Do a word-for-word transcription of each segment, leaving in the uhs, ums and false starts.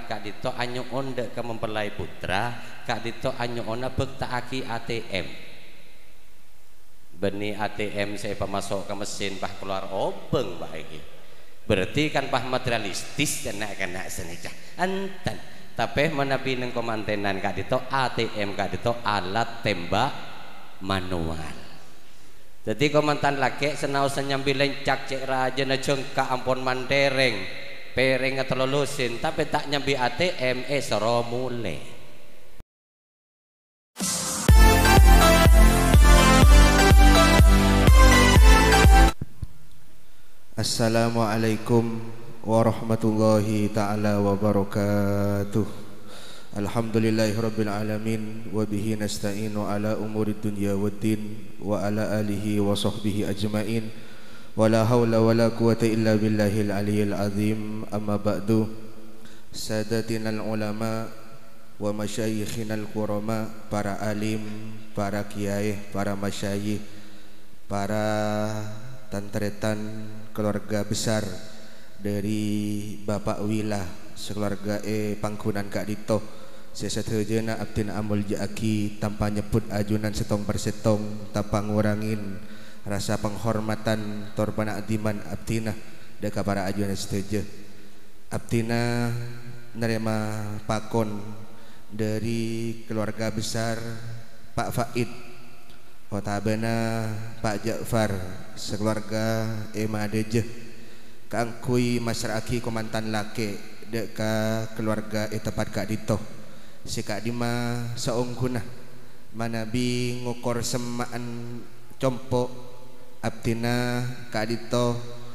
kak dito anyo onde ke mempelai putra kak dito anyo ona bektaaki A T M benih A T M saya pemasok ke mesin pah keluar obeng baik berarti kan pah materialistis dan nak kena senecah antan tapi menapi neng komantenan kak dito A T M kak dito alat tembak manual jadi komandan laki senau senyambi lencak cek raja najeng ka ampun mandereng pereng ngetelulusin tapi tak nyambi A T M eh soro mule. Assalamualaikum warahmatullahi ta'ala wabarakatuh. Alhamdulillahirabbil alamin wa bihi nasta'inu ala umurid dunya waddin wa ala alihi wa sahbihi ajmain wa la hawla wa la quwata illa billahil aliyyil azim. Amma ba'du. Sadatinal ulama wa masyayikhinal kurama, para alim, para kiai, para masyayikh, para tantretan keluarga besar dari Bapak Wilah sekeluarga e pangkunan Kak Dito sesatejeuna abdina amul jaaki tanpa nyebut ajunan setong persetong tanpa ngurangin rasa penghormatan torbana adiman abdina deka para ajunan seteje abdina nerima pakon dari keluarga besar Pak Faid Otabena Pak Ja'far sekeluarga ema deje kangkui masyarakat komantan lake deka keluarga etapat Kak Dito si Kak Dima seungguna manabi ngukor semaan compo abdina Kak Dito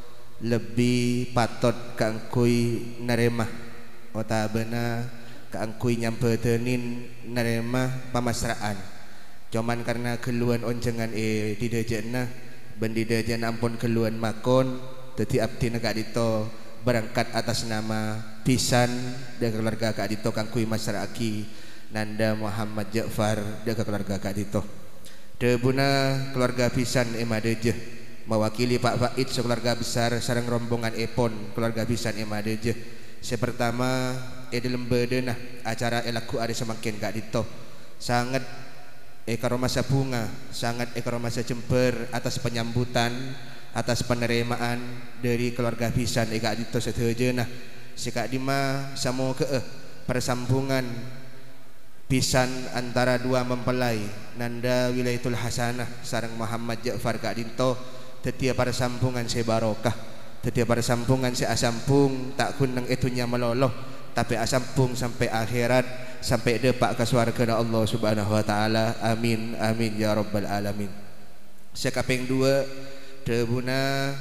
lebih patot kangkui nerema otabena kangkui nyampetenin nerema pamasraan cuman karena keluhan oncengan e didejena ben didejena ampun keluhan makon dadi abdina Kak Dito berangkat atas nama pisan dan keluarga Kak Dito kangkui masyarakat Nanda Muhammad Ja'far dan keluarga Kak Dito debuna keluarga pisan emadeje mewakili Pak Faid sekeluarga besar sareng rombongan epon keluarga pisan emadeje sepertama e lembedena acara elaku ada semakin Kak Dito sangat ekaromasa bunga sangat ekaromasa jember atas penyambutan atas penerimaan dari keluarga pisan e Kak Dito setejeuna si Kak Dima samo ke eh, persambungan pisan antara dua mempelai Nanda Wilayatul Hasanah sareng Muhammad Ja'far Kak Dito tetia persambungan se barokah tetia persambungan se asampung tak kuneng itunya meloloh tapi asampung sampai akhirat sampai depak ke swarga Allah Subhanahu wa taala. Amin amin ya rabbal alamin. Sekaping dua debuna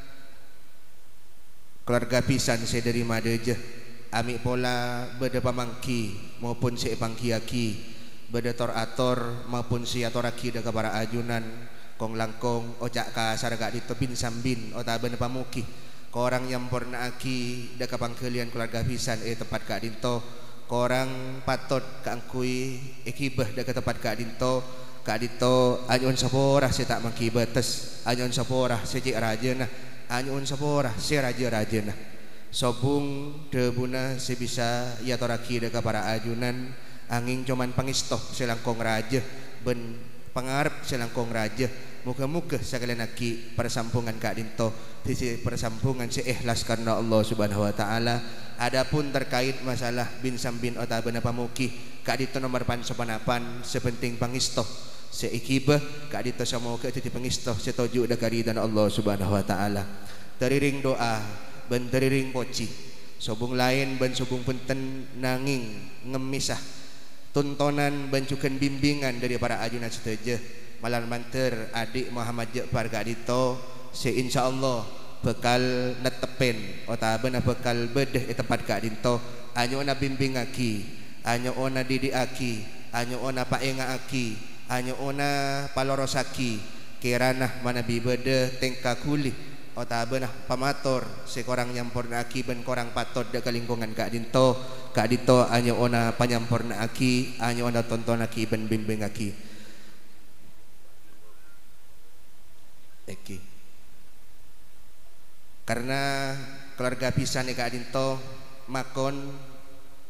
keluarga pisan saya dari madeje ami pola beda pamangki maupun si pangkiaki beda torator maupun si atoraki deka para ajunan kong langkong ocak kasar Kak Dito bin sambin otaben pamuki korang yang pernah aki deka pangkelian keluarga pisan eh tempat Kak Dito korang patot kangkui ekibah deka tempat Kak Dito Kak Dito anyun saporah saya tak mangki batas anyun saporah saya cik rajana anyun saporah saya raja-rajana sobung debuna saya bisa ya toraki deka para ajunan angin cuman pangistoh selangkong raja ben pengarap selangkong raja muka-muka sekalian aki persampungan Kak Dito sisi persampungan si ikhlas karena Allah Subhanahu wa taala. Adapun terkait masalah bin sambin otabana pamuki Kak Dito nomor pansopanapan sepenting pangistoh seikibah Kak Dito samo ke titi pangistoh setoju dakari dan Allah Subhanahu wa taala. Teriring doa ben teriring poci sobung lain ben sobung penten nanging ngemisah tuntonan ben cuken bimbingan dari para ajunan seteje malan manter adik Muhammad Ja'far Kak Dito se insyaallah bekal netepen otabana bekal bedeh e tempat Kak Dito anyo ona bimbing aki anyo ona didi aki anyo ona paenga aki anyo ona palorosaki kirana mana bibede tengka kuli otabana pamator sekorang nyamporna aki ben korang patot deka lingkungan Kak Dito Kak Dito anyo ona panyamporna aki anyo ona tonton aki ben bimbing aki Eki. Karena keluarga pisan Kak Dito makon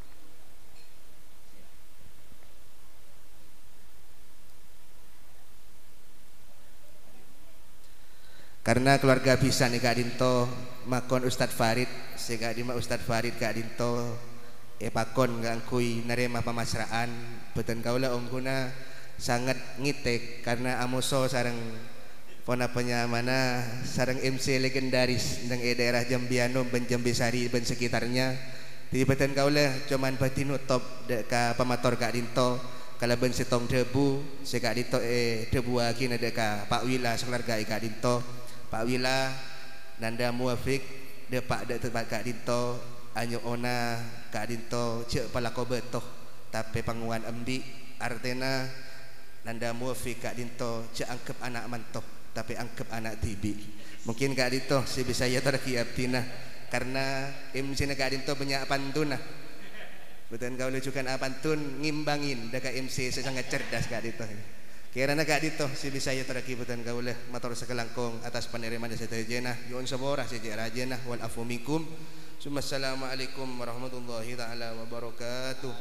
karena keluarga bisa nih Kak Dinto makon Ustadz Farid sehingga di Ustadz Farid Kak Dinto e pakon ngangkui nerema pamasraan beten kaula ongguna sangat ngitek karena amoso sarang pona penyamana sarang M C legendaris nang e daerah Jambiano ben Jambisari ben sekitarnya di beten kaula cuman batinu top ka pamator Kak Dinto kala ben setong debu se Kak Dinto e debu aki nade ka Pak Wila sekeluarga Kak Dinto Pak Wila nanda muafik de Pak de tempat Kak Dinto anyo ona Kak Dinto cek palako betoh tapi panguan embi artena nanda muafik Kak Dinto cek angkep anak mantoh tapi angkep anak tibi mungkin Kak Dinto si bisa ya terki abdina karena M C Kak Dinto banyak pantuna betul kau lucukan pantun ngimbangin deka M C sangat cerdas Kak Dinto kirana Kak Dinto si bisa ya terki betul kau leh motor sekelangkong atas penerimaan setajena yon sabora sejarajena wal afumikum Assalamualaikum warahmatullahi taala wabarakatuh.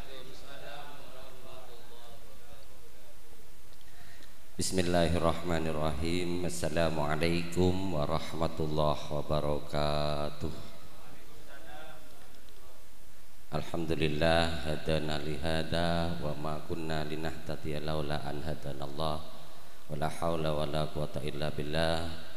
Bismillahirrahmanirrahim. Assalamualaikum warahmatullahi wabarakatuh. Alhamdulillah hadana li hada wa ma kunna linahtadiya laula an hadanallah wala haula wala quwata illa billah.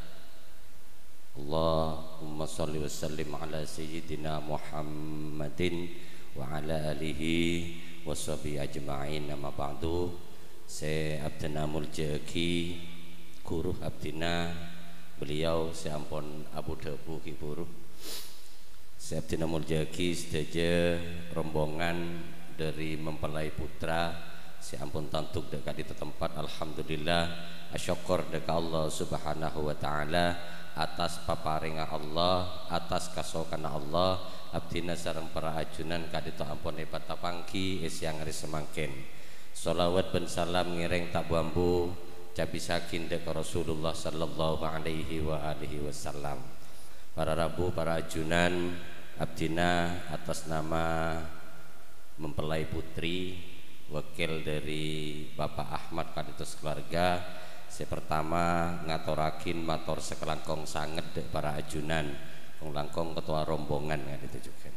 Allahumma salli wa sallim ala sayyidina Muhammadin wa ala alihi wa sahbihi ajma'in amma ba'du. Saya Abdina Muljaki Guruh Abdina beliau saya ampun Abu Debu Ki Buruh saya Abdina Muljaki sedaja rombongan dari mempelai putra saya ampun tantuk dekat di tempat alhamdulillah asyukur dekat Allah subhanahu wa ta'ala atas paparinga Allah atas kasokan Allah Abdina sareng para ajunan kadito ampun hebat tapangki isyang ris semangkin sholawat ben salam ngiring tak bambu cabisakin dek Rasulullah sallallahu alaihi wa alihi wasallam. Para rabu, para ajunan Abdina atas nama mempelai putri wakil dari Bapak Ahmad kaditus keluarga saya pertama ngatorakin mator sekelangkong sanget dek para ajunan langkong ketua rombongan ya ditujukan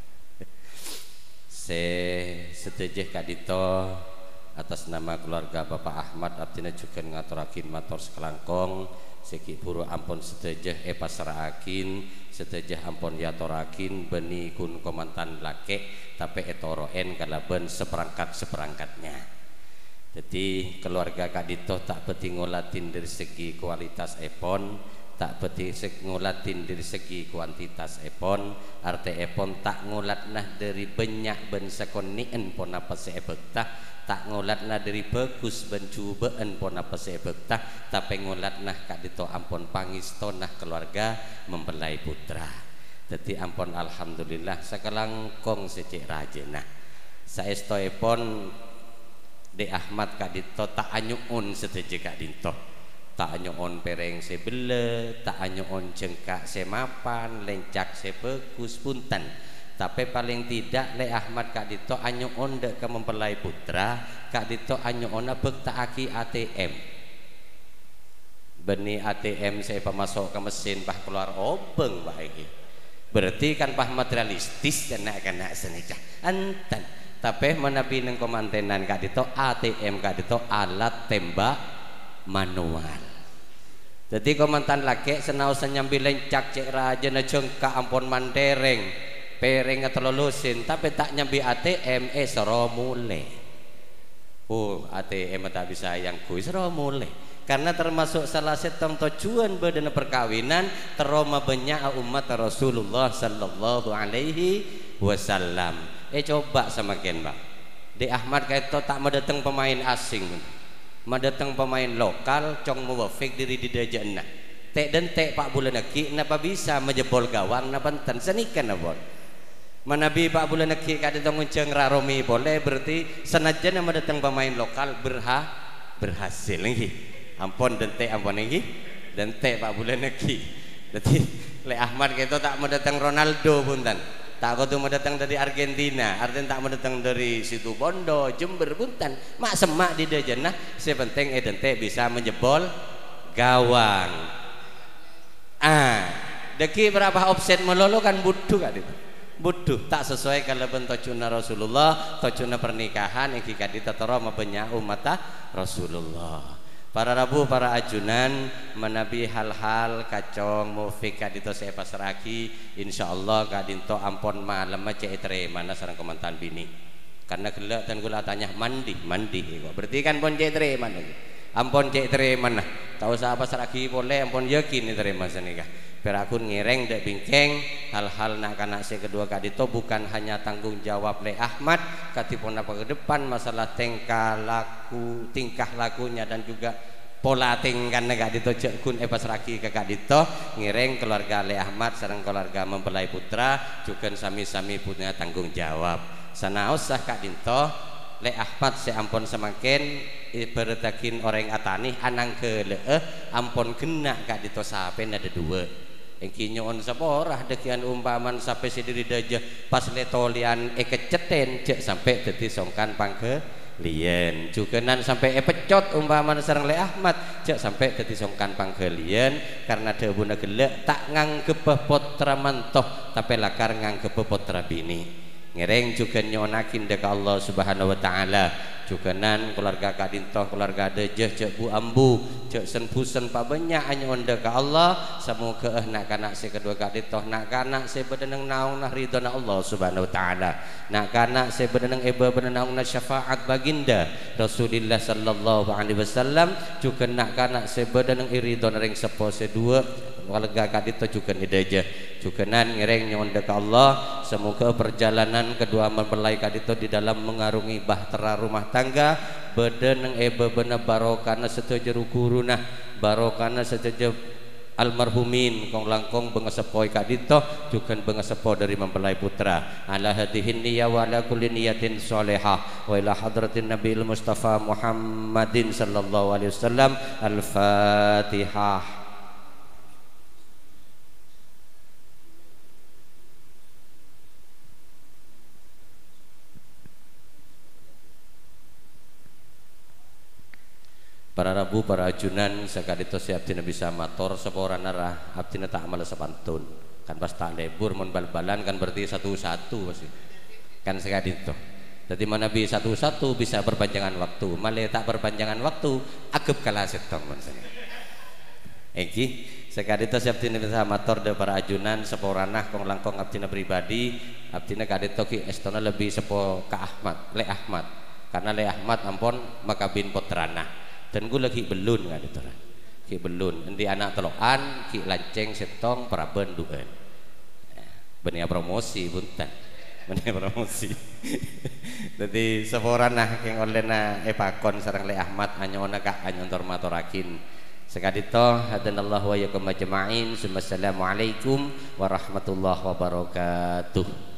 saya setuju kadito atas nama keluarga Bapak Ahmad Abdina juga ngaturakin mator sekelangkong seki buru ampun sedejah e pasraakin sedejah ampun yatorakin beni kun komantan lake tapi etoroen kalaben seperangkat seperangkatnya jadi keluarga kadito tak beti ngolatin dari segi kualitas epon tak beti ngolatin dari segi kuantitas epon arte epon tak ngolatnah dari banyak ben sekonnien pon apa seebetah tak ngolatna dari bagus ben cubaan pon apa seebetah tapi ngolatnah kadito ampun pangistonah keluarga mempelai putra jadi ampun alhamdulillah sekelangkong secik rajena saesto epon de Ahmad kadito tak anyuun seteje kadito tak anyuun pereng sebele tak anyuun jengkak semapan lencak sebagus punten tapi paling tidak le Ahmad Kak Dito anyuun dek ke mempelai putra Kak Dito anyuun bektaaki A T M beni A T M saya pemasok ke mesin pah keluar obeng baik berarti kan pah materialistis dan nak kena senecah antan tapi menabi neng komantenan Kak Dito A T M Kak Dito alat tembak manual jadi komandan laki senau senyambi lencak cek raja na jengka ampun mandereng pereng atau lulusin tapi tak nyambi A T M eh sero mule oh A T M tak bisa yang kui sero mule karena termasuk salah satu tujuan badan perkawinan teroma banyak umat Rasulullah sallallahu alaihi wasallam eh coba semakin Pak di Ahmad kaito tak mendatang pemain asing mendatang pemain lokal cong mewafik diri di dajana tek dan tek Pak bulan lagi napa bisa menjebol gawang napa enten senikan napa Manabi Pak bulan lagi kadang ngunceng raromi boleh berarti senajan yang mendatang pemain lokal berha berhasil lagi ampun dente ampun lagi dente Pak bulan lagi jadi le Ahmad gitu tak mendatang Ronaldo punten tak kudu mendatang dari Argentina artinya tak mendatang dari situ Bondo Jember punten mak semak di dajana sepenting eh dente bisa menjebol gawang ah deki berapa offset melulu kan butuh kan itu butuh tak sesuai kalau bentuk cuna Rasulullah tocuna pernikahan yang kita ditatoro mabenya umat Rasulullah. Para rabu para ajunan menabi hal-hal kacong mufik kadito saya pasraki insyaallah kadinto ampon malam aja etre mana sareng komantan bini karena gelak dan gula tanya mandi mandi berarti kan pon etre mana ampon etre mana tahu usah pasraki boleh ampon yakin terima senikah perakun ngireng dek bingkeng hal-hal nak kanak saya kedua kadito bukan hanya tanggung jawab le Ahmad katipun apa ke depan masalah tingkah laku tingkah lakunya dan juga pola tingkah negak dito kun epas raki ke kadito ngireng keluarga le Ahmad sareng keluarga mempelai putra juga sami-sami punya tanggung jawab sana usah kak dinto le Ahmad seampun semakin ibaratakin orang atani anang ke leeh ampun kena kak dito sapen ada dua engki nyon saporah dekian umpaman sampai sediri daja pas letolian e keceten cek sampai dadi songkan pangke lian jukenan sampai e pecot umpaman sareng le Ahmad cek sampai dadi songkan pangke lian karena debuna gelek tak nganggep potra mantoh tapi lakar nganggep potra bini ngereng juga nyonakin dek Allah Subhanahu wa taala jukenan keluarga kadintoh keluarga dejeh cek bu ambu cek senpusen pa banyak hanya onda ke Allah semoga eh nak kanak se kedua kadintoh nak kanak se bedeneng naung nah ridona Allah Subhanahu wa taala nak kanak se bedeneng eba bedeneng nah syafaat baginda Rasulullah sallallahu alaihi wasallam juga nak kanak se bedeneng iridona ring sepo se dua keluarga kadintoh juga dejeh jukenan ngereng nyonda ke Allah semoga perjalanan kedua mempelai kadito di dalam mengarungi bahtera rumah tangga bedeneng ebe bena barokana setuju rukuruna barokana setuju almarhumin kong langkong bengasepoi kadito juga bengasepo dari mempelai putra ala hadihin niyya wa ala kulli niyatin sholihah wa ila hadratin nabiyil mustafa Muhammadin sallallahu alaihi wasallam al-fatihah. Para rabu para ajunan sakadito si abdina bisa mator seporan arah abdina tak amal sepantun kan pas tak lebur mon bal-balan kan berarti satu-satu pasti kan sakadito jadi mana bi satu-satu bisa perpanjangan waktu malah tak perpanjangan waktu agep kalah setong maksudnya eki sakadito si abdina bisa mator de para ajunan seporanah kong langkong abdina pribadi abdina kadito ki estona lebih sepo ke Ahmad le Ahmad karena le Ahmad ampon makabin potrana dan gue lagi belun nggak itu kan ki belun di anak telokan ki lanceng setong praben duan benih promosi buntan benih promosi jadi seporan nah yang oleh na epakon sarang le Ahmad anyona kak anyontor matorakin sekadito hadanallahu wa yakum majma'in. Assalamualaikum warahmatullahi wabarakatuh.